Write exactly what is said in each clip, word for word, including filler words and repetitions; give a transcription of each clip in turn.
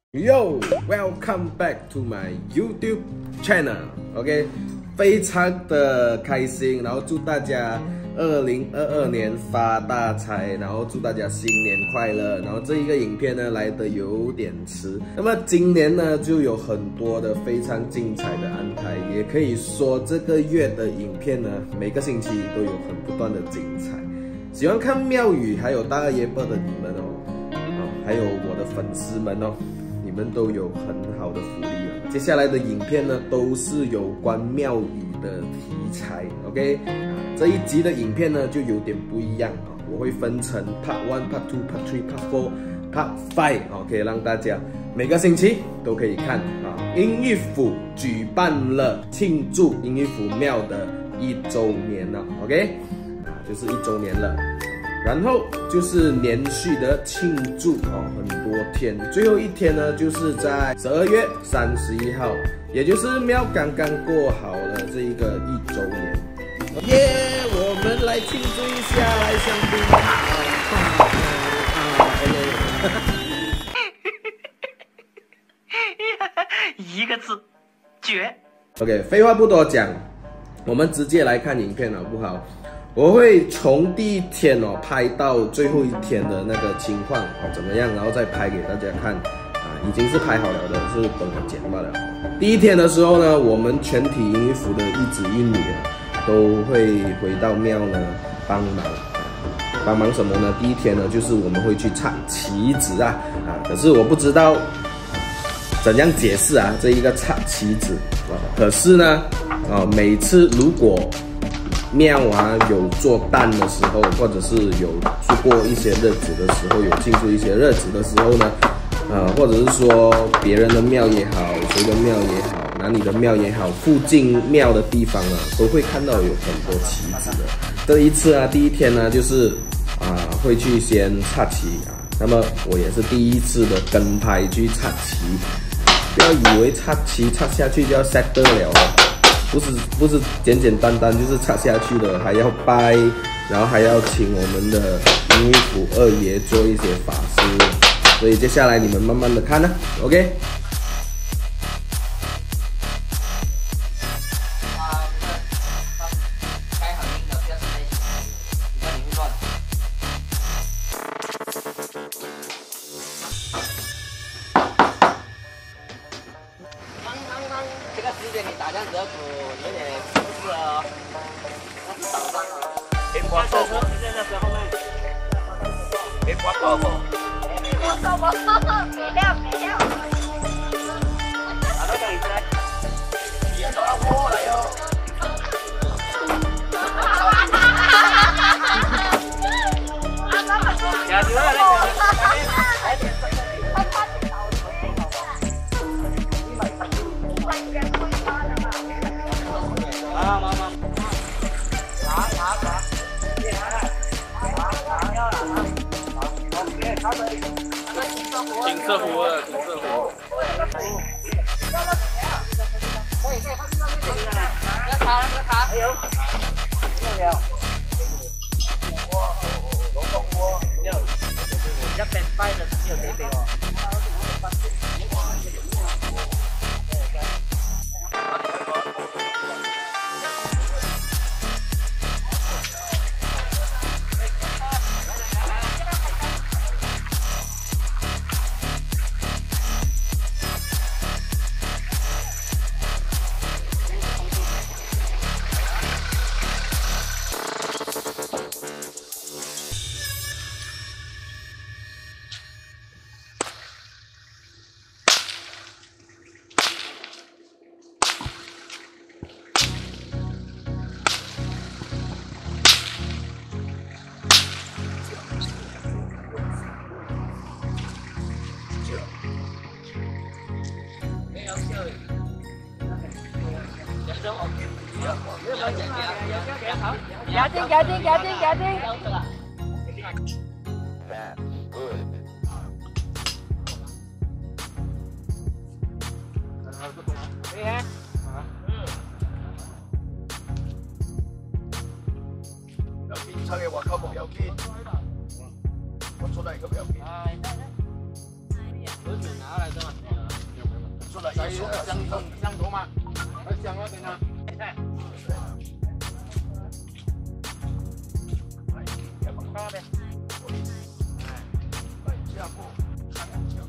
Yo, welcome back to my YouTube channel. OK， 非常的开心，然后祝大家二零二二年发大财，然后祝大家新年快乐。然后这一个影片呢来的有点迟，那么今年呢就有很多的非常精彩的安排，也可以说这个月的影片呢每个星期都有很不断的精彩。喜欢看庙宇还有大二爷伯的你们哦，哦，还有我的粉丝们哦。 你们都有很好的福利了。接下来的影片呢，都是有关庙宇的题材 ，OK？ 啊，这一集的影片呢就有点不一样啊，我会分成 Part One、Part Two、Part Three、Part Four、Part Five，OK， 让大家每个星期都可以看啊。英玉府举办了庆祝英玉府庙的一周年了 ，OK？ 啊，就是一周年了。 然后就是连续的庆祝哦，很多天，最后一天呢，就是在十二月三十一号，也就是庙刚刚过好了这一个一周年，耶！我们来庆祝一下，来香槟啊啊啊！一个字，绝。OK， 废话不多讲，我们直接来看影片好不好？ 我会从第一天哦拍到最后一天的那个情况哦怎么样，然后再拍给大家看啊，已经是拍好了的，是等我剪罢了。第一天的时候呢，我们全体英玉府的一子一女啊，都会回到庙呢帮忙，帮忙什么呢？第一天呢，就是我们会去插旗子啊啊，可是我不知道怎样解释啊这一个插旗子啊，可是呢啊每次如果 庙啊，有做蛋的时候，或者是有去过一些日子的时候，有庆祝一些日子的时候呢，呃，或者是说别人的庙也好，谁的庙也好，哪里的庙也好，附近庙的地方啊，都会看到有很多旗子的。这一次啊，第一天呢，就是啊、呃、会去先插旗啊，那么我也是第一次的跟拍去插旗，不要以为插旗插下去就要 set 得了了。 不是不是简简单单就是插下去的，还要拜，然后还要请我们的英玉府二爷做一些法事，所以接下来你们慢慢的看呢 ，OK？ 这个时间你打这样子有点不适合哦。那是早上啊。别刮豆腐。现在时候呢？别刮豆腐。别刮豆腐，别料别料。好的，等一下。别抓我了哟。呀，这个那个，还点这个。 妈妈妈，拿拿拿，别拿了，拿拿要了啊！好，别拿着，金色壶了，金色壶。可以可以，他这边可以了。那卡那卡，哎呦，有没有？我我我我有，一百块的只有这个哦。 Dạ tiên, dạ tiên, dạ tiên, dạ tiên. Đi ha. 有邊出嘅話，溝木有邊，我出嚟咁有邊。 不是拿来的吗？ 相同相同吗？相那边呢？哎，要不高的。哎，下坡，下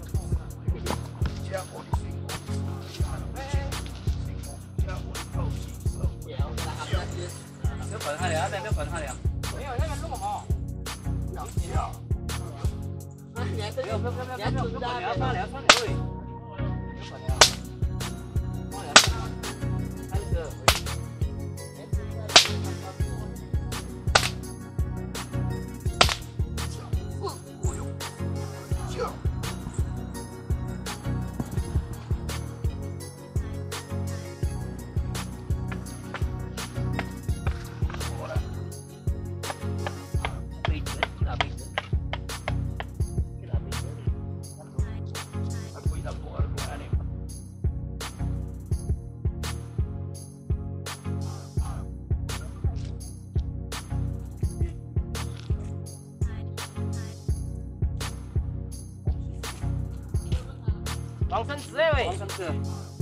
坡的辛苦，辛苦，下坡的透气，不要管他了，不要管他了。没有那个路好。要笑。不要不要不要不要不要不要聊他聊他对。王生子哎喂！王生子。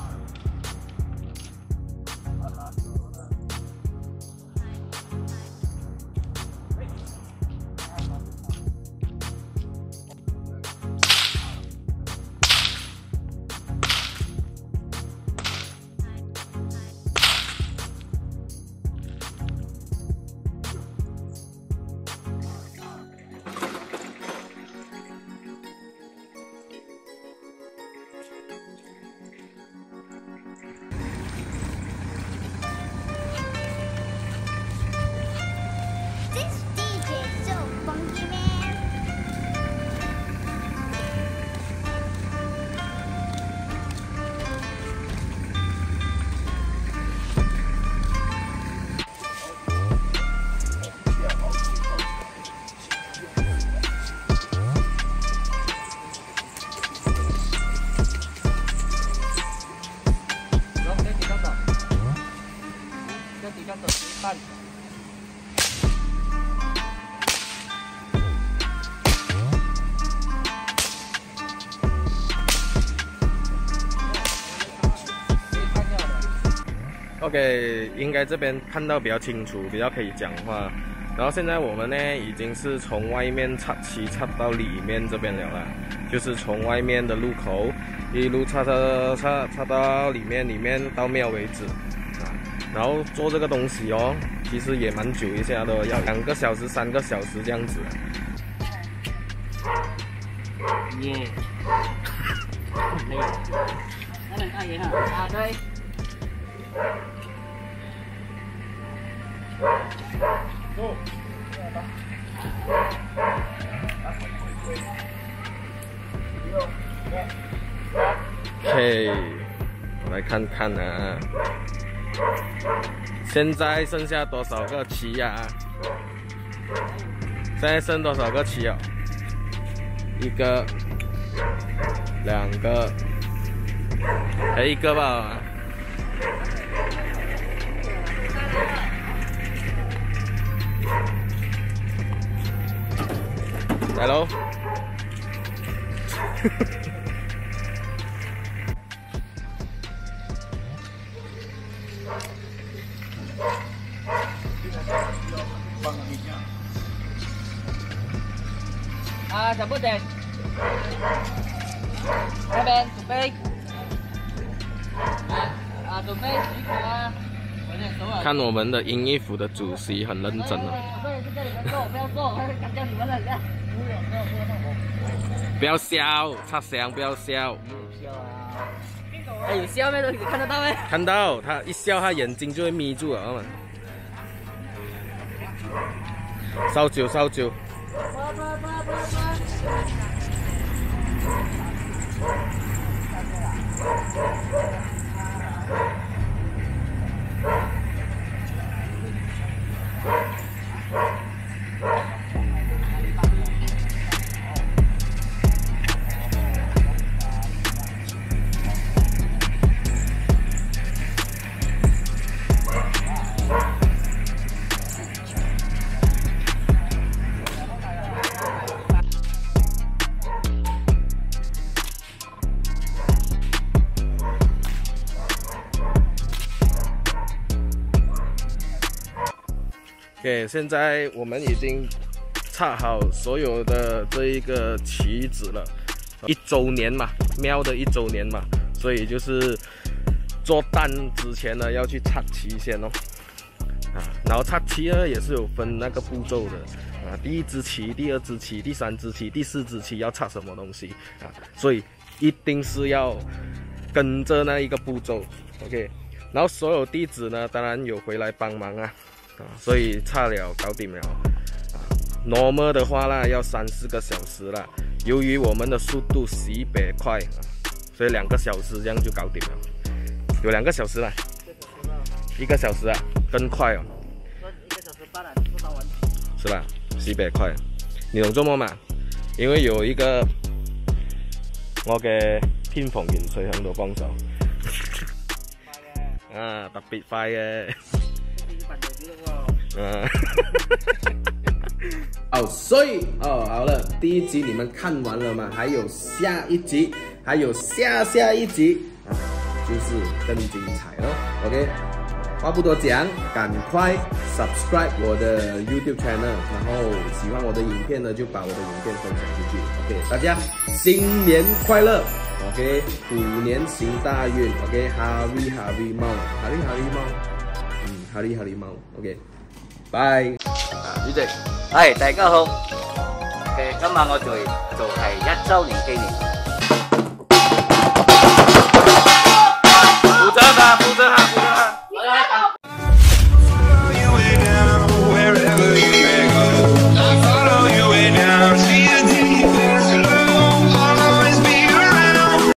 OK， 应该这边看到比较清楚，比较可以讲话。然后现在我们呢，已经是从外面插旗插到里面这边了啦，就是从外面的路口一路插插插插到里面，里面到庙为止啊。然后做这个东西哦，其实也蛮久一下的，要两个小时、三个小时这样子。 耶，那能看一下啊？对。 OK， 我来看看啊，现在剩下多少个旗呀、啊？现在剩多少个旗啊？一个，两个，还一个吧。来喽！ 啊，小不点，那边准备，啊啊，准备洗口啊！我有点熟了。 看我们的英义府的主席很认真哦。 不能在这里面做，不要做，敢叫你们了，看。 不要笑，插香不要笑。 有笑啊！哎，有笑没？你看得到没？ 看到，他一笑，他眼睛就会眯住了嘛。烧酒，烧酒。 OK， 现在我们已经插好所有的这一个旗子了，一周年嘛，喵的一周年嘛，所以就是做蛋之前呢要去插旗先哦。啊，然后插旗呢也是有分那个步骤的啊，第一支旗、第二支旗、第三支旗、第四支旗要插什么东西啊，所以一定是要跟着那一个步骤 ，OK。然后所有弟子呢，当然有回来帮忙啊，啊，所以插了搞定了啊。normal 的话啦，要三四个小时啦。由于我们的速度十百快啊，所以两个小时这样就搞定了，有两个小时啦。一个小时啊，更快哦。 一个小时半了，做到完。 是吧？十百块，你懂做乜嘛？因為有一個我嘅天蓬元帥喺度幫手。啊，特別快嘅。啊。哦，所以哦，好了，第一集你們看完了嗎？還有下一集，還有下下一集啊，就是更精彩咯。OK。话不多讲，赶快 subscribe 我的 YouTube channel， 然后喜欢我的影片呢，就把我的影片分享出去。OK， 大家新年快乐 ！OK， 虎年行大运 ！OK，Hari Hari 貓 ，Hari Hari 貓，嗯 ，Hari Hari 貓 ，OK， 拜。啊，主席， 係大家好。嘅今晚我做做係一週年紀念。